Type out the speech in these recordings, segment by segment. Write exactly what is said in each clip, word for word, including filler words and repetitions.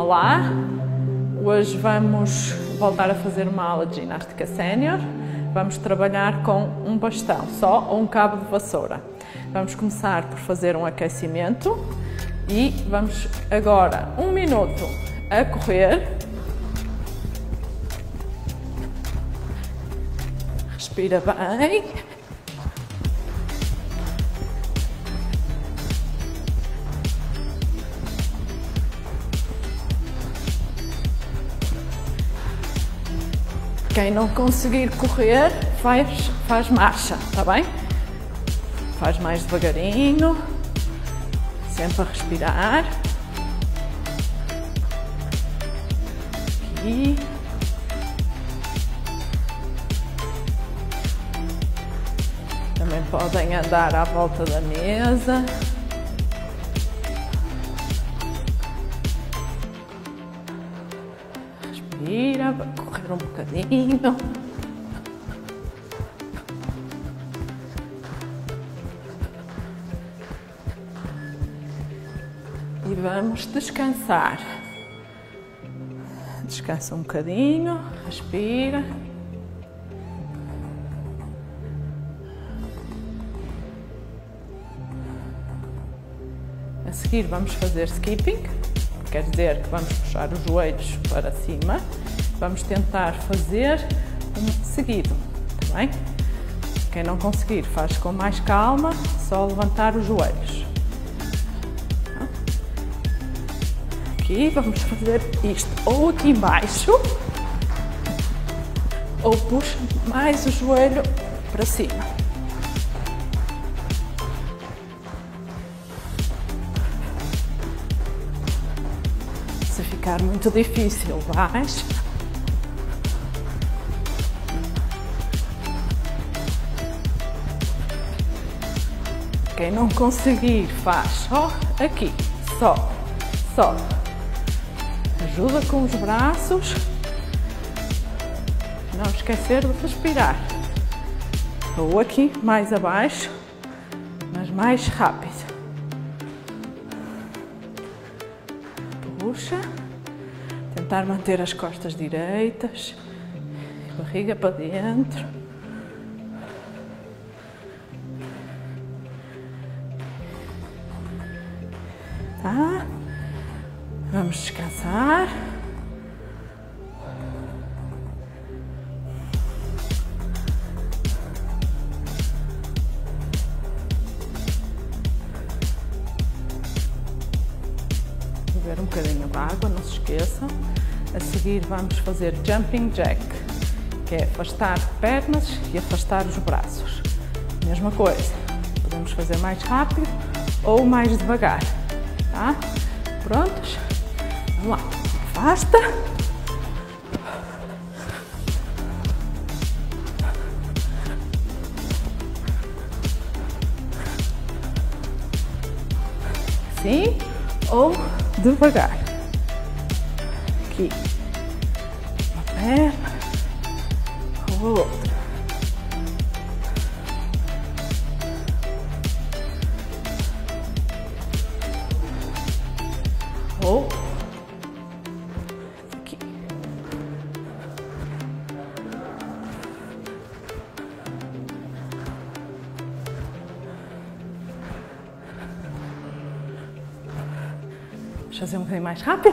Olá, hoje vamos voltar a fazer uma aula de ginástica sénior. Vamos trabalhar com um bastão só ou um cabo de vassoura. Vamos começar por fazer um aquecimento e vamos agora um minuto a correr. Respira bem. Quem não conseguir correr, faz, faz marcha, tá bem? Faz mais devagarinho, sempre a respirar. Aqui. Também podem andar à volta da mesa. Respira, vai correr um bocadinho. E vamos descansar. Descansa um bocadinho, respira. A seguir vamos fazer skipping, quer dizer que vamos puxar os joelhos para cima. Vamos tentar fazer um seguido, tá bem? Quem não conseguir faz com mais calma, só levantar os joelhos. Aqui vamos fazer isto ou aqui embaixo, ou puxa mais o joelho para cima. Se ficar muito difícil, baixa. Quem não conseguir faz só aqui, só, só. Ajuda com os braços. Não esquecer de respirar. Ou aqui mais abaixo, mas mais rápido. Puxa. Tentar manter as costas direitas. Barriga para dentro. Tá? Vamos descansar. Beber um bocadinho de água, não se esqueçam. A seguir vamos fazer jumping jack, que é afastar pernas e afastar os braços. Mesma coisa. Podemos fazer mais rápido ou mais devagar. Tá? Prontos? Vamos lá. Afasta. Assim ou devagar. Aqui. Uma perna ou outra. Ou aqui. Vamos fazer um bocadinho mais rápido.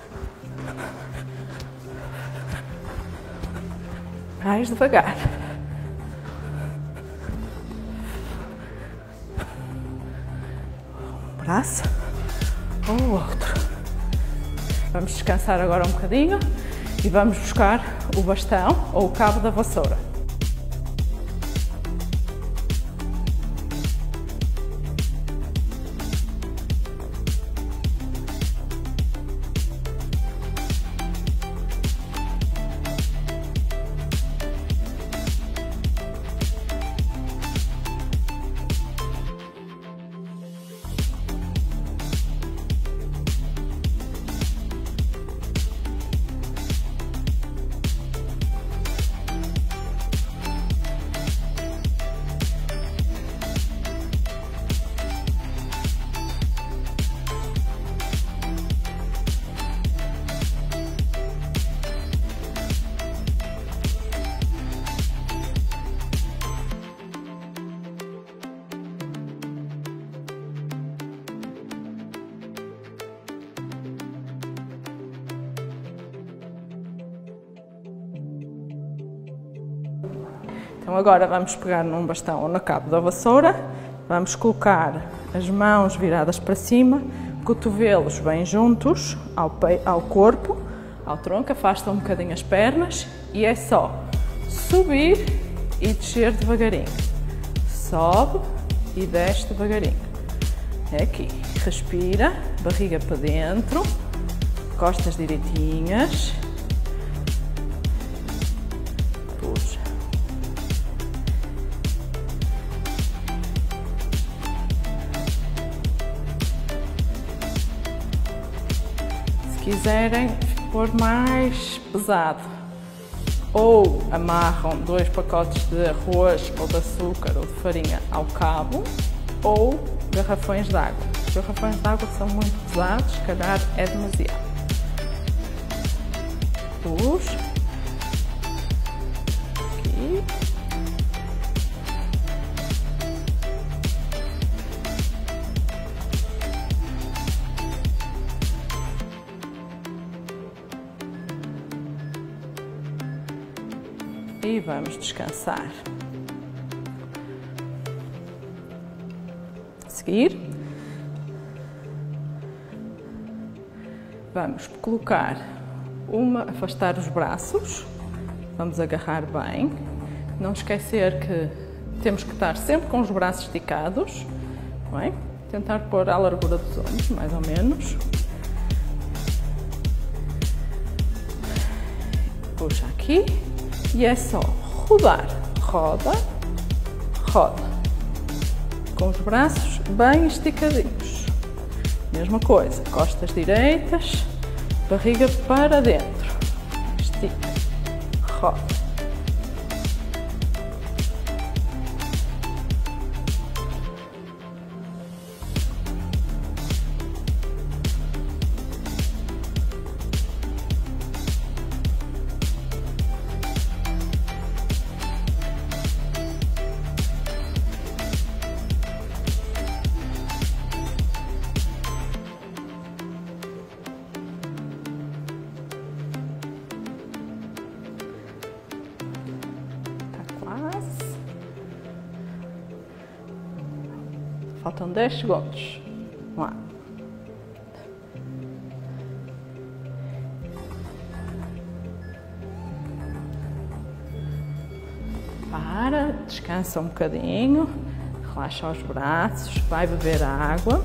Mais devagar. Um braço ou outro. Vamos descansar agora um bocadinho e vamos buscar o bastão ou o cabo da vassoura. Então agora vamos pegar num bastão ou no cabo da vassoura, vamos colocar as mãos viradas para cima, cotovelos bem juntos ao, ao corpo, ao tronco, afasta um bocadinho as pernas e é só subir e descer devagarinho. Sobe e desce devagarinho. É aqui. Respira, barriga para dentro, costas direitinhas. Puxa. Se quiserem pôr mais pesado, ou amarram dois pacotes de arroz ou de açúcar ou de farinha ao cabo, ou garrafões de água. Os garrafões de água são muito pesados, se calhar é demasiado. Puxa. Aqui. E vamos descansar. A seguir, vamos colocar uma, afastar os braços, vamos agarrar bem, não esquecer que temos que estar sempre com os braços esticados, bem? Tentar pôr à largura dos ombros, mais ou menos. Puxa aqui. E é só rodar, roda, roda, com os braços bem esticadinhos. Mesma coisa, costas direitas, barriga para dentro, estica, roda. Faltam dez segundos. Vamos lá. Para, descansa um bocadinho, relaxa os braços, vai beber água.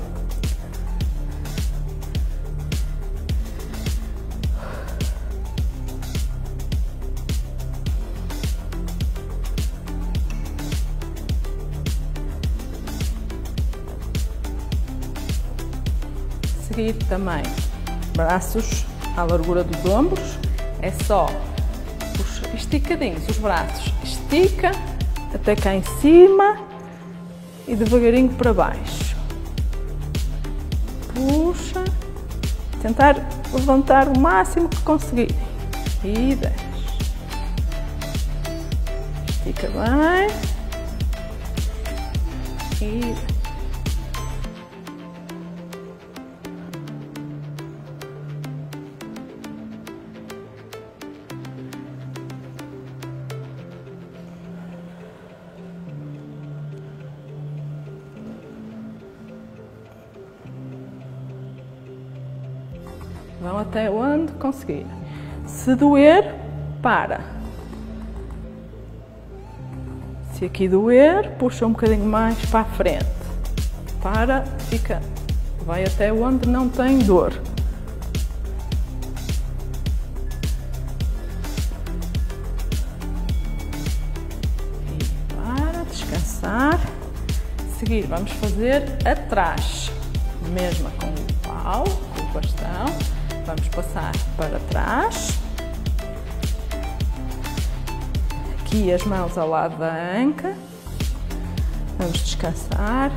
Seguir também braços à largura dos ombros, é só os esticadinhos, os braços, estica até cá em cima e devagarinho para baixo, puxa, tentar levantar o máximo que conseguir e desce, estica bem e desce. Vão até onde conseguir. Se doer, para. Se aqui doer, puxa um bocadinho mais para a frente. Para, fica. Vai até onde não tem dor. E para, descansar. Seguir, vamos fazer atrás. Mesma com o pau, com o bastão. Vamos passar para trás, aqui as mãos ao lado da anca, vamos descansar,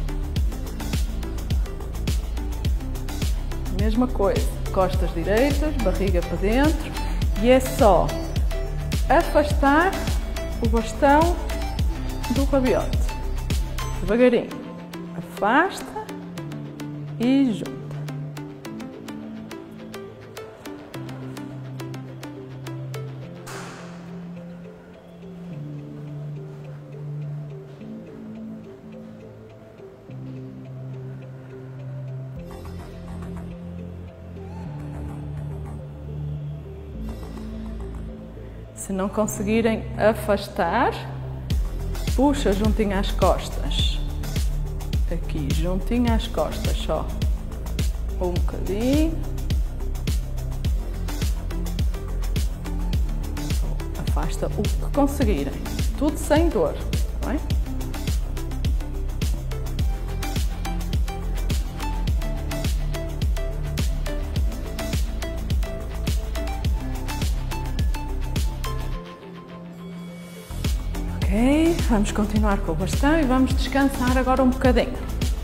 mesma coisa, costas direitas, barriga para dentro e é só afastar o bastão do rabiote, devagarinho, afasta e junta. Se não conseguirem afastar, puxa juntinho às costas. Aqui, juntinho às costas, só. Um bocadinho. Afasta o que conseguirem. Tudo sem dor, tá bem? Ok, vamos continuar com o bastão e vamos descansar agora um bocadinho.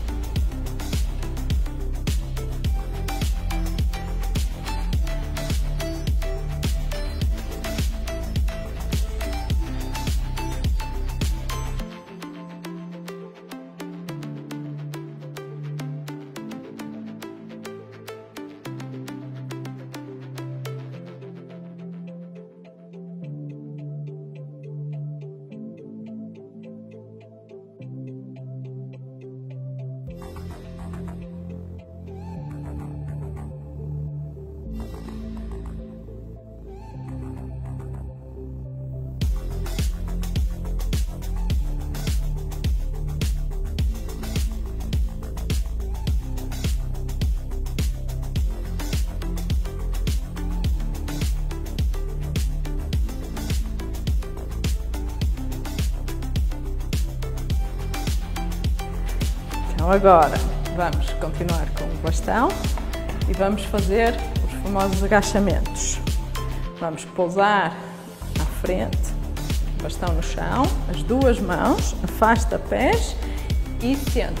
Então agora vamos continuar com o bastão e vamos fazer os famosos agachamentos. Vamos pousar à frente, o bastão no chão, as duas mãos, afasta pés e senta.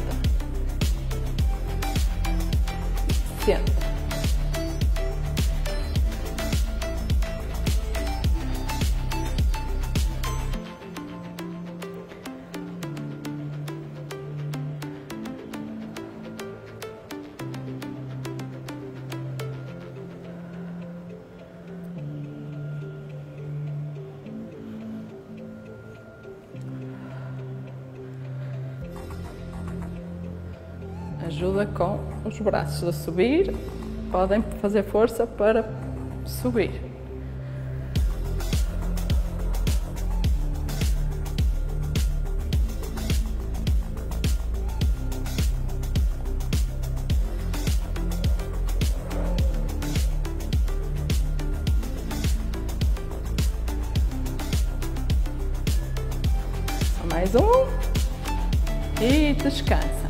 Senta. Ajuda com os braços a subir, podem fazer força para subir. Só mais um e descansa.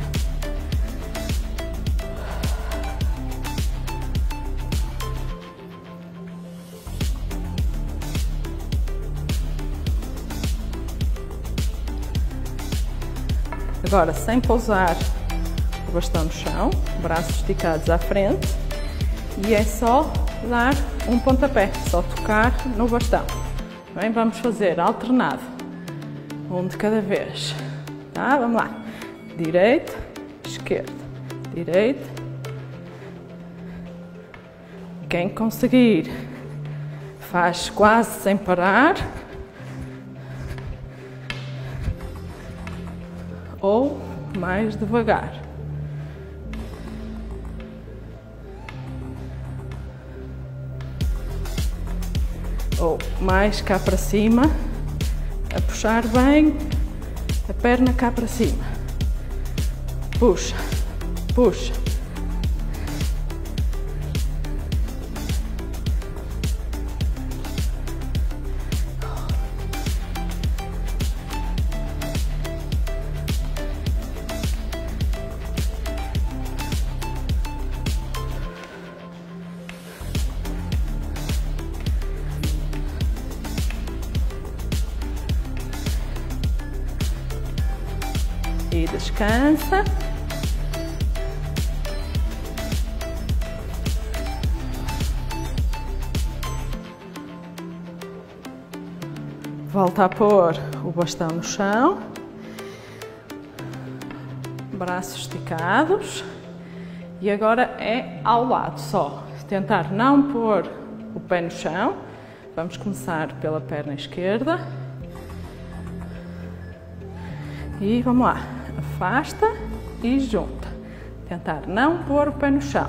Agora, sem pousar o bastão no chão, braços esticados à frente, e é só dar um pontapé, só tocar no bastão. Bem, vamos fazer alternado, um de cada vez. Tá? Vamos lá. Direita, esquerda, direita. Quem conseguir, faz quase sem parar. Ou mais devagar. Ou mais cá para cima, a puxar bem a perna cá para cima. Puxa, puxa. E descansa. Volta a pôr o bastão no chão. Braços esticados. E agora é ao lado só. Tentar não pôr o pé no chão. Vamos começar pela perna esquerda. E vamos lá. Afasta e junta. Tentar não pôr o pé no chão.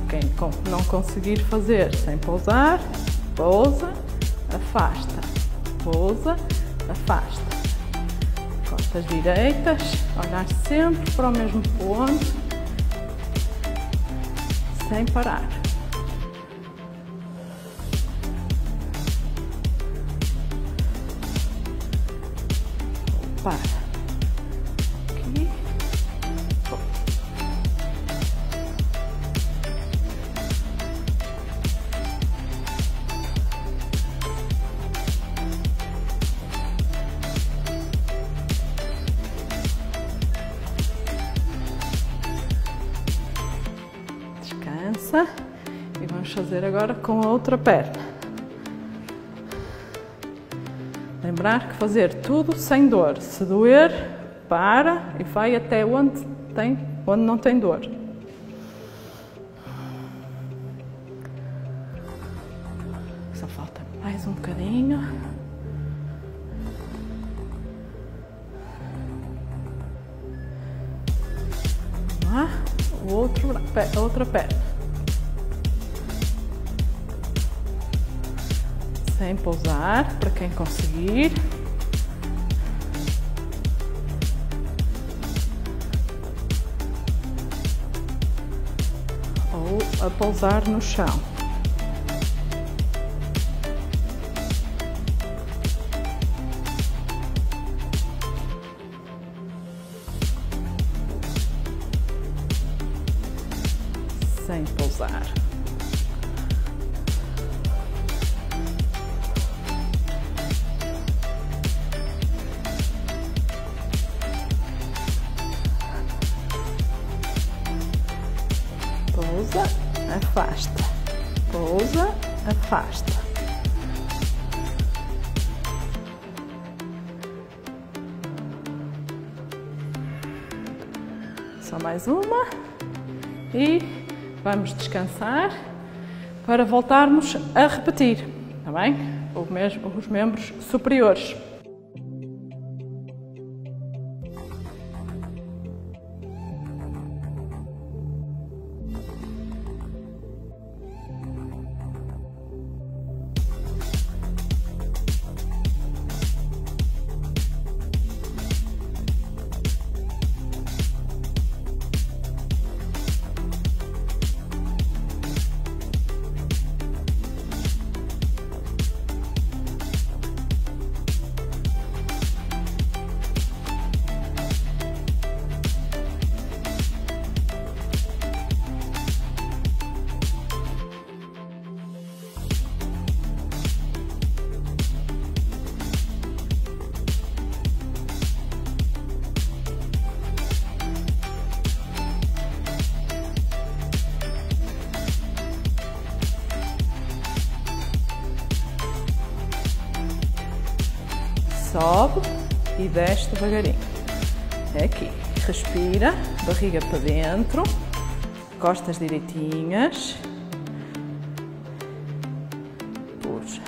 Quem não conseguir fazer sem pousar, pousa, afasta, pousa, afasta. Costas direitas, olhar sempre para o mesmo ponto, sem parar. Para. Aqui. Descansa. E vamos fazer agora com a outra perna. Lembrar que fazer tudo sem dor. Se doer, para e vai até onde, tem, onde não tem dor. Só falta mais um bocadinho. Vamos lá. O outro, a outra perna. Sem pousar, para quem conseguir. Ou a pousar no chão. Sem pousar. Pousa, afasta, pousa, afasta. Só mais uma e vamos descansar para voltarmos a repetir, está bem? O mesmo, os membros superiores. Sobe e desce devagarinho. É aqui. Respira, barriga para dentro, costas direitinhas. Puxa.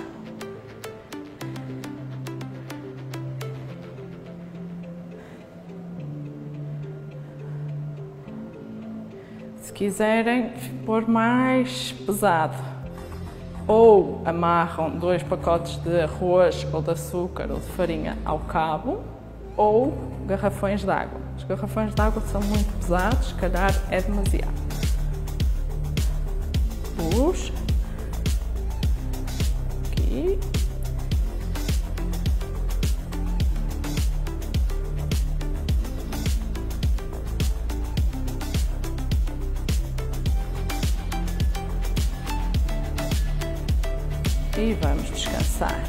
Se quiserem pôr mais pesado, ou amarram dois pacotes de arroz ou de açúcar ou de farinha ao cabo, ou garrafões de água. Os garrafões de água são muito pesados, se calhar é demasiado. Puxa. Aqui. E vamos descansar.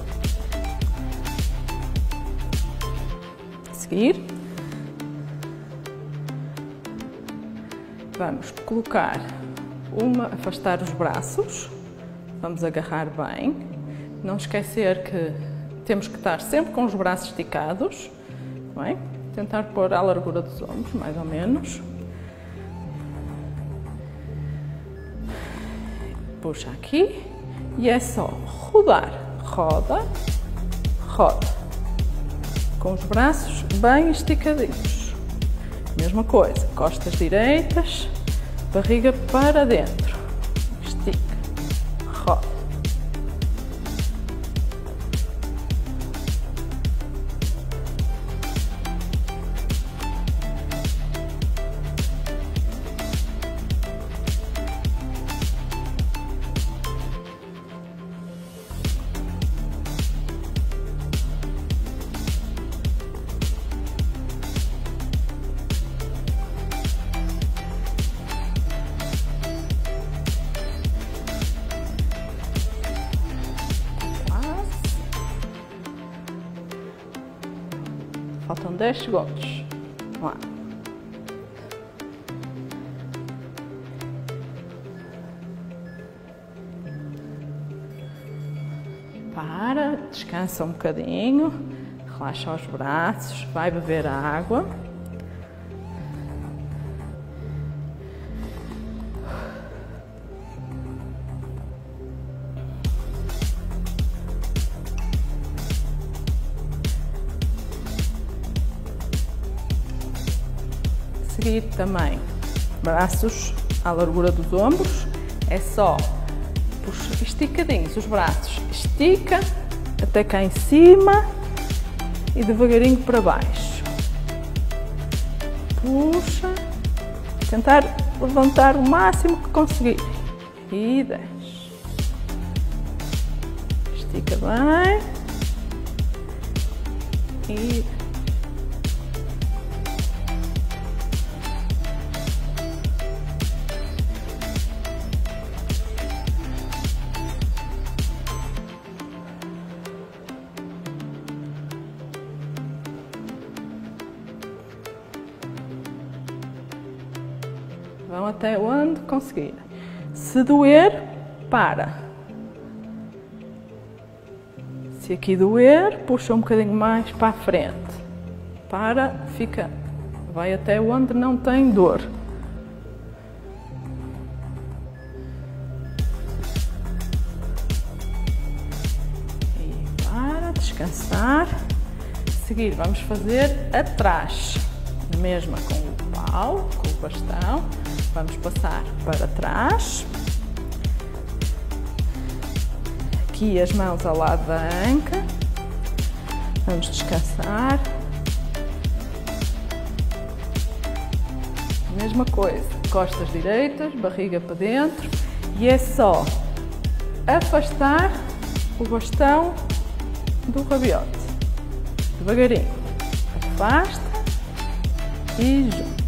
A seguir, vamos colocar uma, afastar os braços, vamos agarrar bem, não esquecer que temos que estar sempre com os braços esticados, bem? Tentar pôr à largura dos ombros, mais ou menos. Puxa aqui. E é só rodar, roda, roda, com os braços bem esticadinhos. Mesma coisa, costas direitas, barriga para dentro, estica, roda. Faltam dez segundos. Vamos lá. Para, descansa um bocadinho, relaxa os braços, vai beber água. Seguir também braços à largura dos ombros, é só puxa, esticadinhos os braços, estica até cá em cima e devagarinho para baixo, puxa, tentar levantar o máximo que conseguir e desce, estica bem e vão até onde conseguir. Se doer, para. Se aqui doer, puxa um bocadinho mais para a frente. Para, fica. Vai até onde não tem dor. E para, descansar. Seguir, vamos fazer atrás. A mesma com o pau, com o bastão. Vamos passar para trás, aqui as mãos ao lado da anca, vamos descansar, mesma coisa, costas direitas, barriga para dentro e é só afastar o bastão do rabiote, devagarinho, afasta e junta.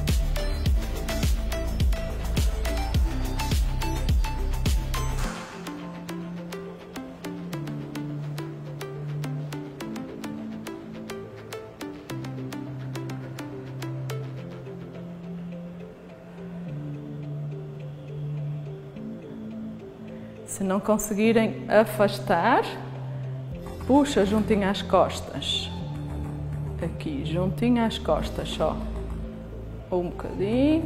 Se não conseguirem afastar, puxa juntinho às costas. Aqui, juntinho às costas só. Um bocadinho.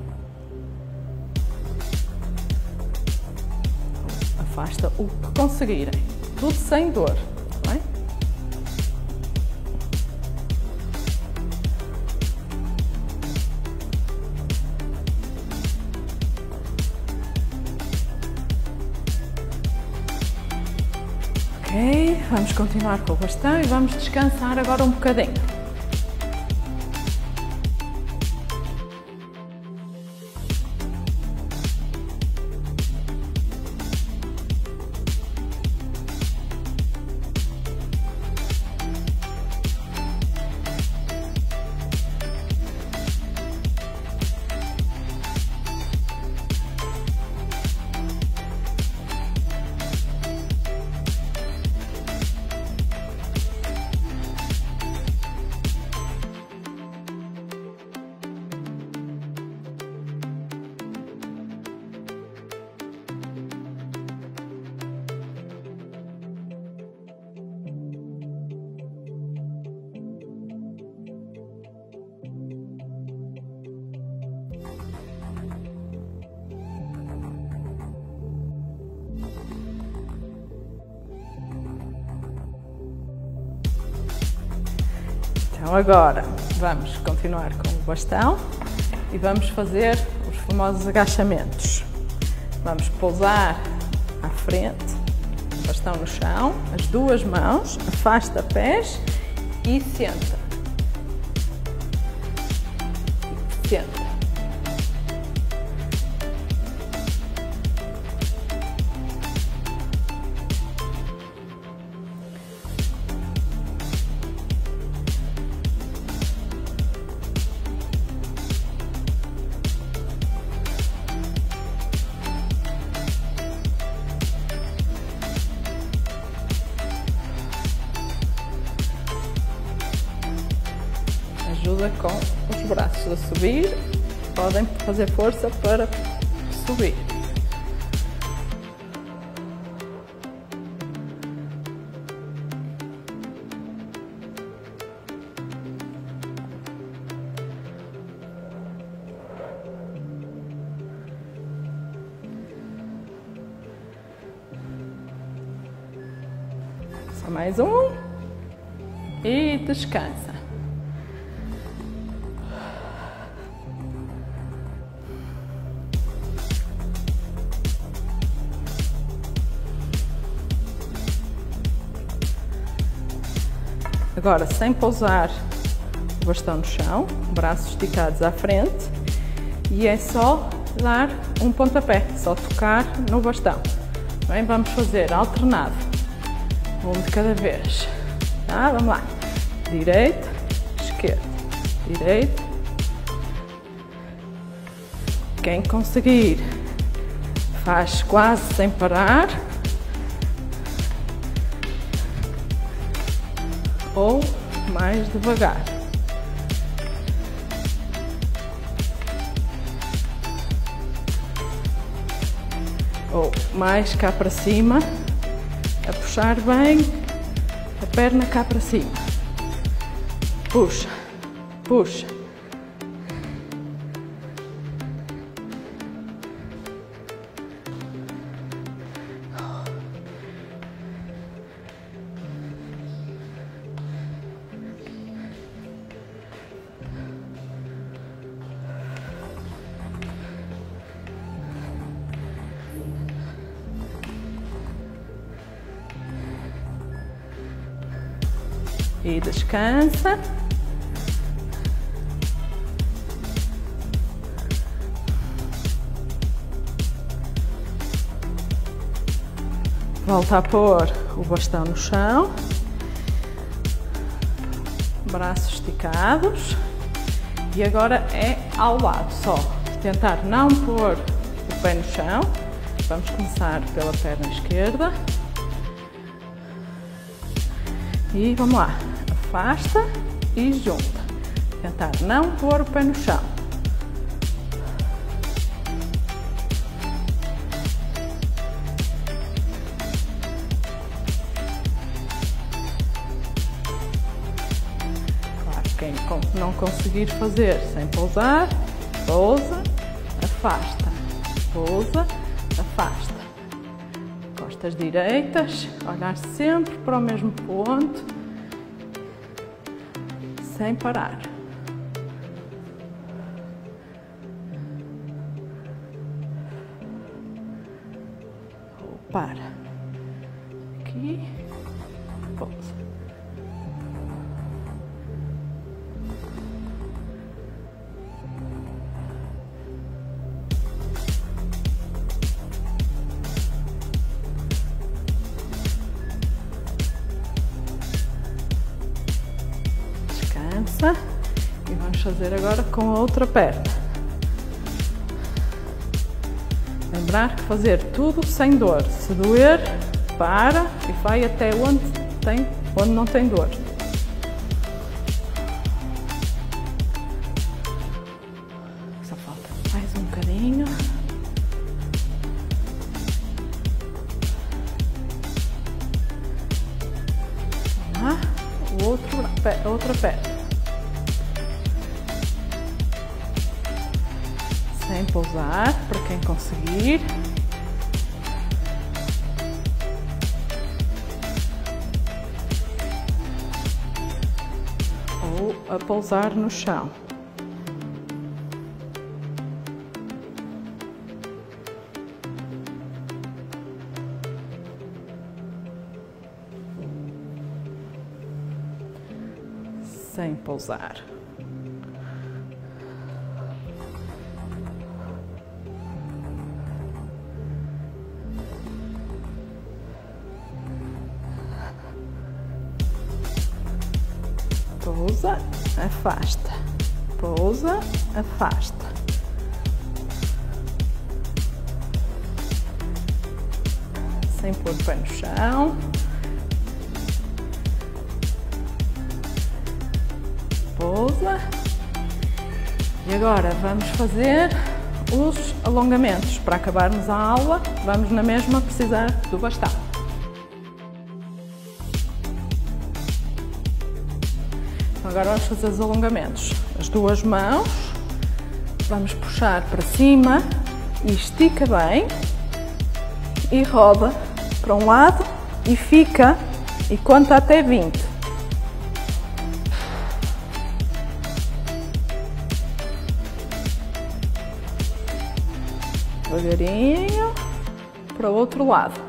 Afasta o que conseguirem. Tudo sem dor, tá bem? Ok, vamos continuar com o bastão e vamos descansar agora um bocadinho. Então agora vamos continuar com o bastão e vamos fazer os famosos agachamentos. Vamos pousar à frente, bastão no chão, as duas mãos, afasta pés e senta. Senta. Ajuda com os braços a subir, podem fazer força para subir. Só mais um e descansa. Agora, sem pousar o bastão no chão, braços esticados à frente, e é só dar um pontapé, só tocar no bastão. Bem, vamos fazer alternado, um de cada vez. Tá? Vamos lá. Direita, esquerda, direita. Quem conseguir, faz quase sem parar. Ou mais devagar. Ou mais cá para cima, a puxar bem a perna cá para cima. Puxa, puxa. E descansa. Volta a pôr o bastão no chão. Braços esticados. E agora é ao lado só. Tentar não pôr o pé no chão. Vamos começar pela perna esquerda. E vamos lá. Afasta e junta. Tentar não pôr o pé no chão. Claro, quem não conseguir fazer sem pousar, pousa, afasta. Pousa, afasta. Costas direitas, olhar sempre para o mesmo ponto. Sem parar. Ou para. Aqui. Pousa. E vamos fazer agora com a outra perna. Lembrar que fazer tudo sem dor. Se doer, para e vai até onde, tem, onde não tem dor. Só falta mais um bocadinho. Vamos lá. O outro, a outra perna. Sem pousar, para quem conseguir. Ou a pousar no chão. sem pousar. Pousa, afasta, pousa, afasta. Sem pôr o pé no chão. Pousa. E agora vamos fazer os alongamentos. Para acabarmos a aula, vamos na mesma precisar do bastão. Agora vamos fazer os alongamentos. As duas mãos, vamos puxar para cima e estica bem e roda para um lado e fica e conta até vinte. Devagarinho para o outro lado.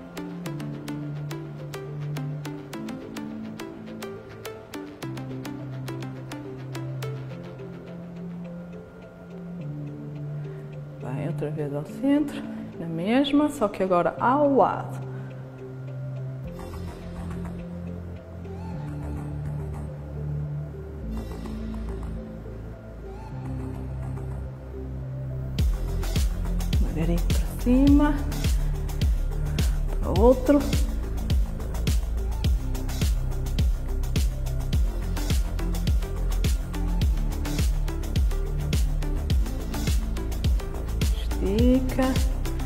Vai outra vez ao centro, na mesma, só que agora ao lado. Devagarinho para cima, para o outro. Estica,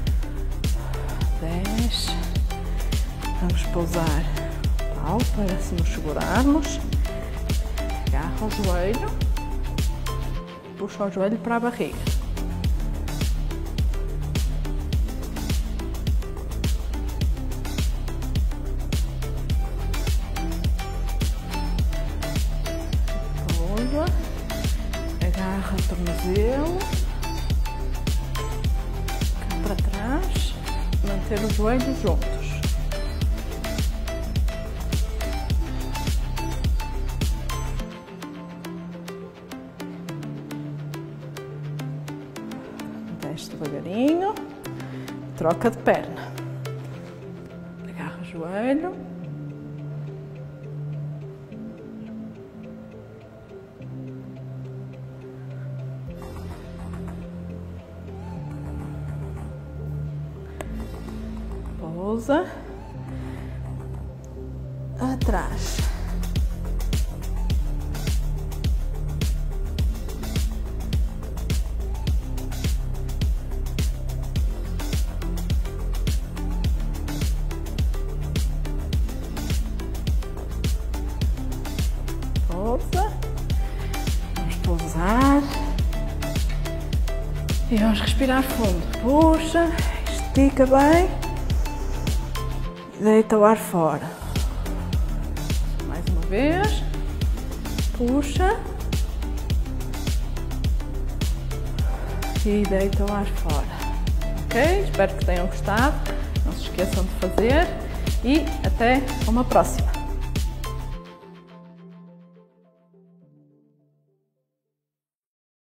desce, vamos pousar o pau para se nos segurarmos, agarra o joelho, puxa o joelho para a barriga. Pousa, agarra o tornozelo. Para trás, manter os joelhos juntos. Desce devagarinho, troca de perna. Agarra o joelho. Pousa, atrás, pousa, vamos pousar e vamos respirar fundo, puxa, estica bem. Deita o ar fora. Mais uma vez. Puxa. E deita o ar fora. Ok? Espero que tenham gostado. Não se esqueçam de fazer. E até uma próxima.